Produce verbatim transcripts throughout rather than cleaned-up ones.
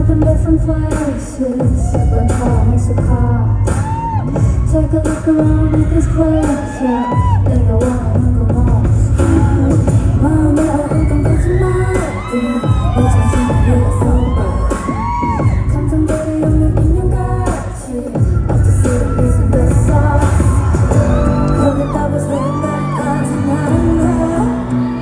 jumping different places, when time is a car. Take a look around at this place, yeah. Think I wanna go more. 마음에 어떤 거짓말들, 이젠 생각이 sober. 감정들이 없는 인형같이 어찌 있은 the sauce. 여기 따위 생각하지 않아.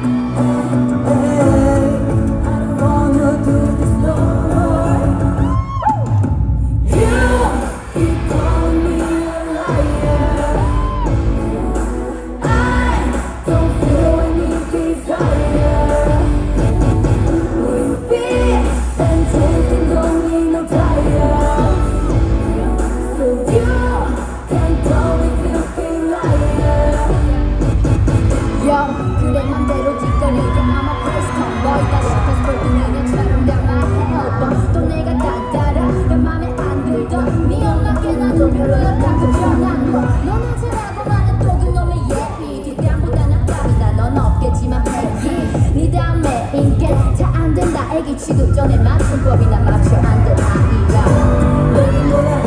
그래 맘대로 짓거리게 아마 프레스톤 너희가 싶어서 볼 그녀처럼 담아해 또 내가 딴따라 내 맘에 안 들던 네 엄마께 나도 별로였다고 변한 거 너나 잘하고 많은 또 그놈의 예비 뒷담보다는 빠르다 넌 없겠지만 baby 네 다음에 인게 다 안 된다 애기 취급 전에 맞춤법이나 맞춰 안 된 아이야 너는 뭐야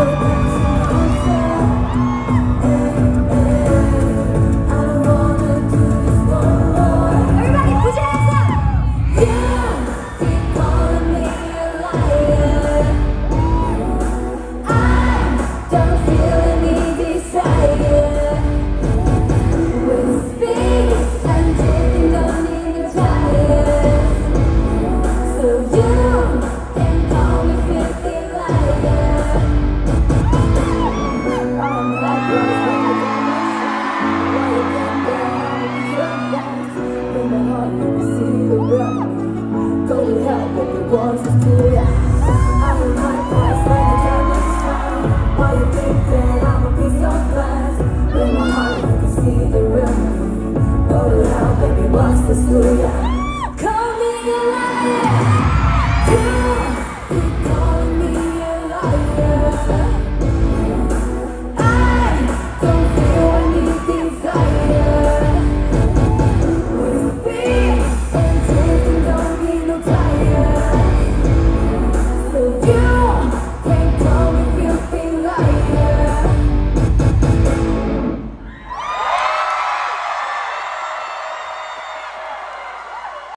wants to do ya. I will my price when the time is found. Why you think that I'ma be so fast? With my heart you can see the real me. Go to hell baby, what's the story?